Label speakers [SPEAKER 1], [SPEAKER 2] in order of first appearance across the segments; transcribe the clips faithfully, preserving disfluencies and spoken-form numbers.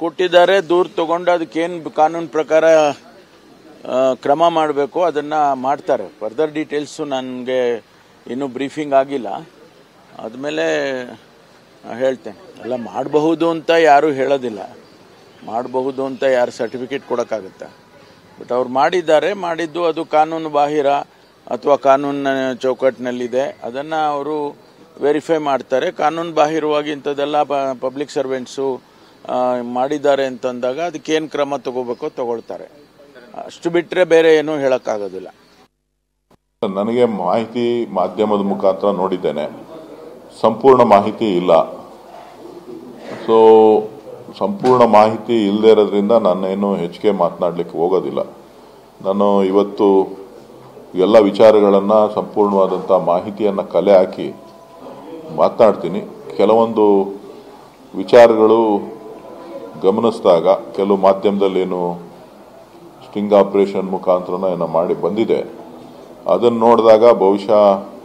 [SPEAKER 1] ಕೊಟ್ಟಿದ್ದಾರೆ, ದೂರು ತಗೊಂಡು ಅದಕ್ಕೇನು ಕಾನೂನು ಪ್ರಕಾರ ಕ್ರಮ ಮಾಡಬೇಕು ಅದನ್ನು ಮಾಡ್ತಾರೆ. ಫರ್ದರ್ ಡೀಟೇಲ್ಸು ನನಗೆ ಇನ್ನೂ ಬ್ರೀಫಿಂಗ್ ಆಗಿಲ್ಲ, ಆದಮೇಲೆ ಹೇಳ್ತೇನೆ. ಎಲ್ಲ ಮಾಡಬಹುದು ಅಂತ ಯಾರೂ ಹೇಳೋದಿಲ್ಲ, ಮಾಡಬಹುದು ಅಂತ ಯಾರು ಸರ್ಟಿಫಿಕೇಟ್ ಕೊಡೋಕ್ಕಾಗುತ್ತೆ. ಬಟ್ ಅವ್ರು ಮಾಡಿದ್ದಾರೆ, ಮಾಡಿದ್ದು ಅದು ಕಾನೂನು ಬಾಹಿರ ಅಥವಾ ಕಾನೂನಿನ ಚೌಕಟ್ಟಿನಲ್ಲಿದೆ, ಅದನ್ನು ಅವರು ವೆರಿಫೈ ಮಾಡ್ತಾರೆ. ಕಾನೂನು ಬಾಹಿರವಾಗಿ ಇಂಥದ್ದೆಲ್ಲ ಪಬ್ಲಿಕ್ ಸರ್ವೆಂಟ್ಸು ಮಾಡಿದ್ದಾರೆ ಅಂತಂದಾಗ ಅದಕ್ಕೇನು ಕ್ರಮ ತಗೋಬೇಕೋ ತಗೊಳ್ತಾರೆ. ಅಷ್ಟು ಬಿಟ್ಟರೆ ಬೇರೆ ಏನೂ ಹೇಳೋಕ್ಕಾಗೋದಿಲ್ಲ.
[SPEAKER 2] ನನಗೆ ಮಾಹಿತಿ ಮಾಧ್ಯಮದ ಮುಖಾಂತರ ನೋಡಿದ್ದೇನೆ, ಸಂಪೂರ್ಣ ಮಾಹಿತಿ ಇಲ್ಲ. ಸೊ ಸಂಪೂರ್ಣ ಮಾಹಿತಿ ಇಲ್ಲದೆ ಇರೋದ್ರಿಂದ ನಾನೇನು ಹೆಚ್ಚಿಗೆ ಮಾತನಾಡಲಿಕ್ಕೆ ಹೋಗೋದಿಲ್ಲ. ನಾನು ಇವತ್ತು ಎಲ್ಲ ವಿಚಾರಗಳನ್ನು ಸಂಪೂರ್ಣವಾದಂಥ ಮಾಹಿತಿಯನ್ನು ಕಲೆ ಹಾಕಿ ಮಾತನಾಡ್ತೀನಿ. ಕೆಲವೊಂದು ವಿಚಾರಗಳು ಗಮನಿಸಿದಾಗ ಕೆಲವು ಮಾಧ್ಯಮದಲ್ಲೇನು ಸ್ಟಿಂಗ್ ಆಪರೇಷನ್ ಮುಖಾಂತರನ ಏನೋ ಮಾಡಿ ಬಂದಿದೆ, ಅದನ್ನು ನೋಡಿದಾಗ ಬಹುಶಃ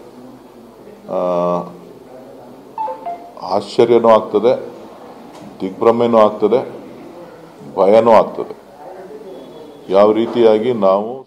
[SPEAKER 2] ಆಶ್ಚರ್ಯನೂ ಆಗ್ತದೆ, ದಿಗ್ಭ್ರಮೆನೂ ಆಗ್ತದೆ, ಭಯನೂ ಆಗ್ತದೆ. ಯಾವ ರೀತಿಯಾಗಿ ನಾವು